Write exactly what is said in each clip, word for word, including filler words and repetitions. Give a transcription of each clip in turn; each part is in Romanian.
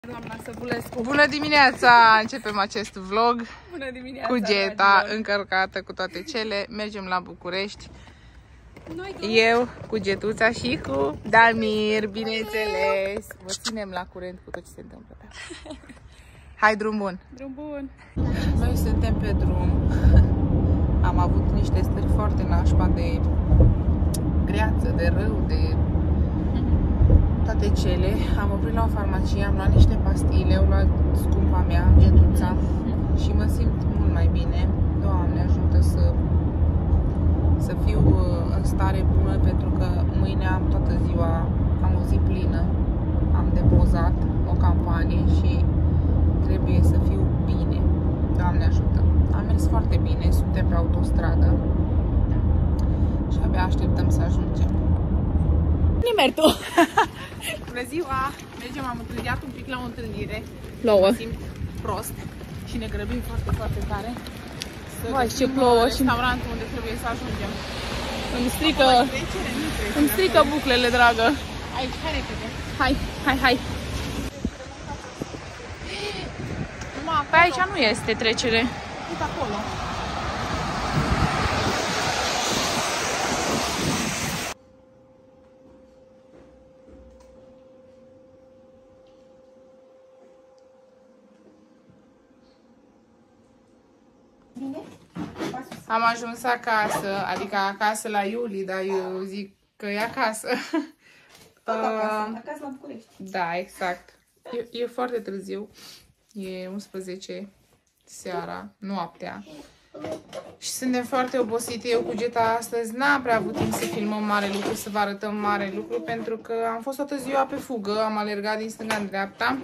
Doamna Săbulescu. Bună dimineața! Începem acest vlog. Bună dimineața, cu Geta dragilor. încărcată cu toate cele. Mergem la București. Noi Eu cu Getuța și cu Damir, bineînțeles. Vă ținem la curent cu tot ce se întâmplă. Hai, drum bun! Drum bun! Noi suntem pe drum. Am avut niște stări foarte nașpa de greață, de rău, de toate cele. Am oprit la o farmacie, am luat niște pastile, au luat scumpa mea, Getuța, și mă simt mult mai bine. Doamne ajută să, să fiu în stare bună, pentru că mâine am toată ziua, am o zi plină, am depozat o campanie și trebuie să fiu bine. Doamne ajută! Am mers foarte bine, suntem pe autostradă și abia așteptăm să ajungem. Nimeri tu! Bună ziua! Mergem, am întârziat un pic la o întâlnire. Plouă. Mă simt prost și ne grăbim foarte, foarte tare. Vai, ce plouă! Și restaurantul unde trebuie să ajungem. îmi strică, îmi strică buclele, dragă. Aici, hai repede. Hai, hai, hai. Pe aici nu este trecere. Uite acolo. Am ajuns acasă, adică acasă la Iuli, dar eu zic că e acasă. Tot acasă, acasă la București. Da, exact. E, e foarte târziu. E unsprezece seara, noaptea. Și suntem foarte obosite. Eu cu Geta astăzi n-am prea avut timp să filmăm mare lucru, să vă arătăm mare lucru, pentru că am fost toată ziua pe fugă, am alergat din stânga în dreapta. Am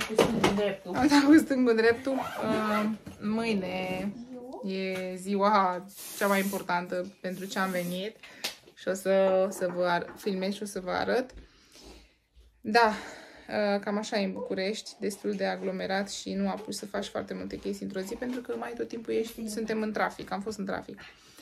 dat cu stângul dreptul. Uh, mâine e ziua cea mai importantă pentru ce am venit și o să, să vă filmez și o să vă arăt. Da, cam așa e în București, destul de aglomerat și nu am pus să faci foarte multe chestii într-o zi, pentru că mai tot timpul ești, suntem în trafic, am fost în trafic.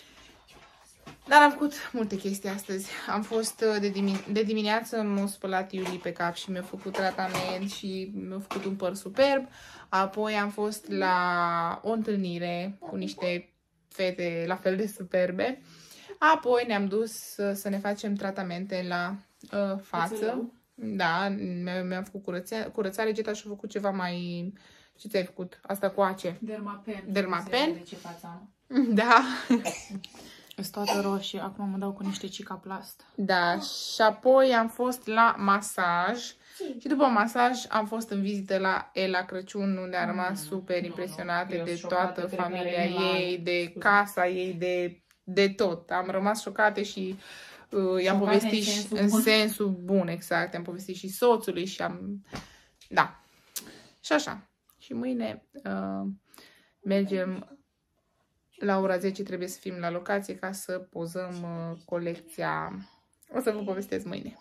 Dar am făcut multe chestii astăzi. Am fost de, dimine de dimineață, m-a spălat Iuli pe cap și mi-a făcut tratament și mi-a făcut un păr superb. Apoi am fost la o întâlnire cu niște fete la fel de superbe. Apoi ne-am dus să, să ne facem tratamente la uh, față. Da, mi-am făcut curățare, curățare. Geta și-a făcut ceva mai... Ce ți-ai făcut? Asta cu ace? Dermapen. Dermapen? De ce față am? Da. Sunt toată roșie, acum mă dau cu niște cicaplast. Da, și apoi am fost la masaj. Și după masaj am fost în vizită la Ela Crăciun, unde a rămas super impresionată de toată familia ei, de casa ei, de, de tot. Am rămas șocate și uh, i-am povestit în sensul, în sensul bun, exact. Am povestit și soțului și am... Da. Și așa. Și mâine uh, mergem la ora zece, trebuie să fim la locație ca să pozăm uh, colecția. O să vă povestesc mâine.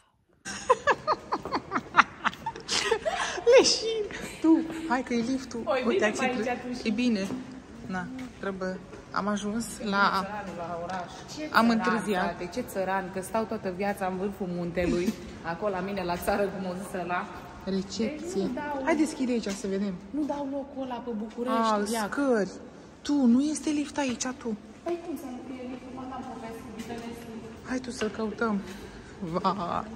Leșin! Tu, hai că e liftul. Oi, uite, bine, aici aici e bine. Na, trebuie. Am ajuns la... la oraș. Ce Am țăran, întârziat. Frate, ce țăran, că stau toată viața în vârful muntelui, acolo la mine la țară, cum o zis ăla. Recepție. Hai, deschide aici să vedem. Nu dau locul ăla pe București. Ah, scări. Tu, nu este lift aici, tu. Păi cum să nu fie liftul? Mă n-am povestit. Hai tu să-l căutăm. Va.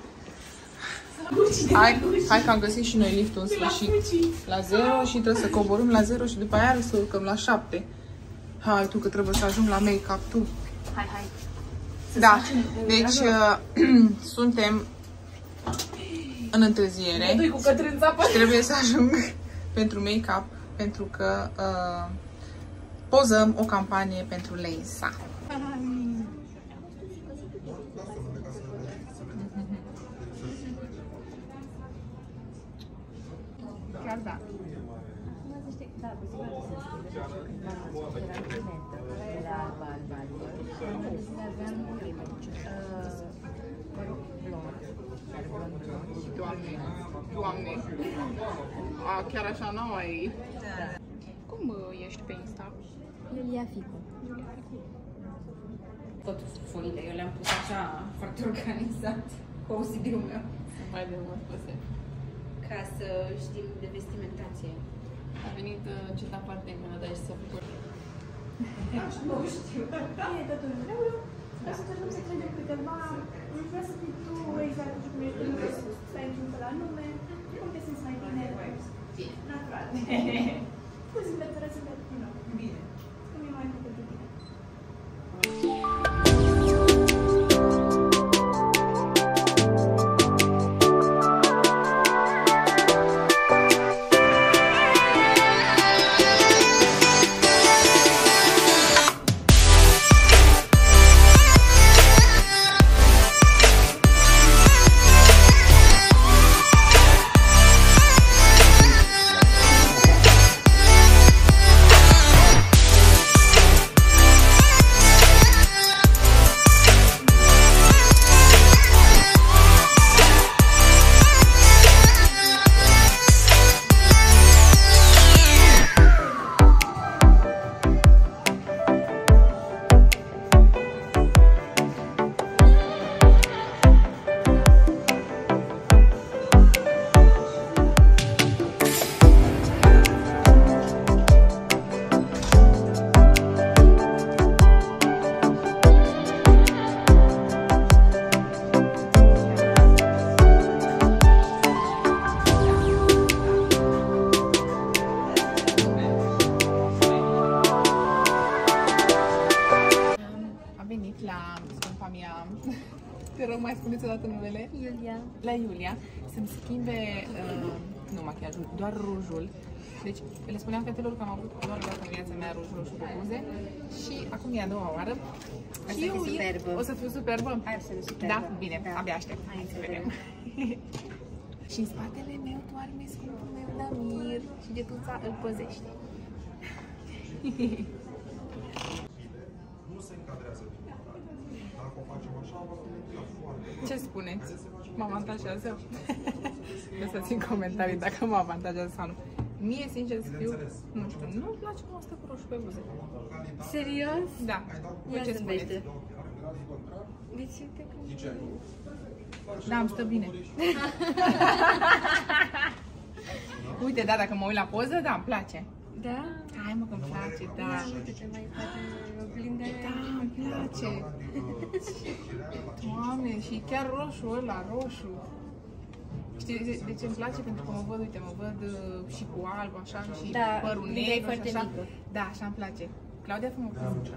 Hai, hai că am găsit și noi liftul în sfârșit. La zero și trebuie să coborâm la zero și după aia să urcăm la șapte. Hai tu că trebuie să ajung la make-up, tu. Hai, hai. Da, deci uh, suntem în întârziere Cu Cătrin Țapă. și trebuie să ajung pentru make-up, pentru că uh, pozăm o campanie pentru Lensa. Chiar da. Doamne, Doamne. A, chiar așa nouă e. Da. Cum uh, ești pe Insta? Iulia Ficu. Tot foile, eu le-am pus așa foarte organizat. cu O C D-ul meu. Mai de mult păse. ca să știm de vestimentație. A venit uh, Geta foarte în Canada și s-a făcut. Nu știu. E, totul vreau, vreau să încercăm să tragem câteva, vreau să fii tu exact cum ești, nu vreau să stai într-un fel anume, cum te simți mai bine, natural. Cu zâmbet, fără zâmbet, din nou. Bine. Cum e mai bine pentru tine. Te rog, mai spuneți o dată numele? Iulia. La Iulia să-mi schimbe, uh, nu machiajul, doar rujul. Deci le spuneam fetelor că am avut doar dată în viața mea ruj roșu pe buze și acum e a doua oară. O să fii superbă. O să fiu superbă? Hai să fiu superbă. Da? Bine, da. Abia aștept. Hai să vedem. Și în spatele meu doarme scumpul meu Damir și Getuța îl păzește. Nu se încadrează. Dacă o facem așa, va fi foarte. Ce spuneți? Mă avantajează? Lăsați în comentarii dacă mă avantajează sau nu. Mie, sincer să fiu, nu știu, nu-mi place cum stă cu roșu pe buze. Serios? Da. Voi ce spuneți? Deci uite cum... Da, îmi stă bine. Uite, da, dacă mă uit la poză, da, îmi place. Da? Hai mă, că îmi place, da. Uite-te mai poate oglindă. Da, îmi place. Doamne, și chiar roșu ăla, roșu. Știi de, de ce îmi place? Pentru că mă văd, uite, mă văd uh, și cu alb, așa, și Da, părul Linda e negru și foarte așa. mică. Da, așa îmi place. Claudia, fă-mă cu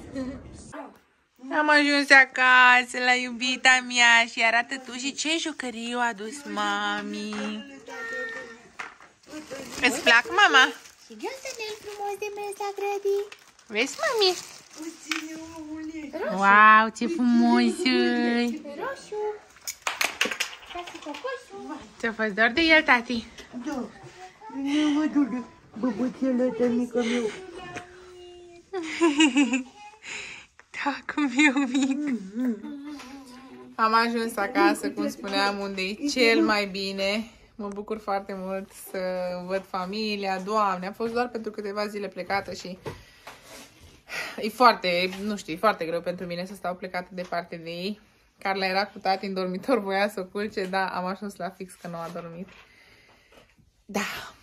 Am ajuns acasă la iubita mea și arată tu și ce jucării a adus mami. Îți plac, mama? Și ghiozdanel frumos de mers la grădii. Vezi, mami? Wow, ce frumos! Roșu. Tati cocoșul. Ți-a fost doar de el, tati? Da. Nu mă duc, băbuțele de mică meu. Da, cum eu mic. Am ajuns acasă, cum spuneam, unde e cel mai bine. Mă bucur foarte mult să văd familia. Doamne, a fost doar pentru câteva zile plecată și e foarte, nu știu, e foarte greu pentru mine să stau plecată departe de ei. Carla era cu tati în dormitor, voia să o culce, dar am ajuns la fix că nu a dormit. Da.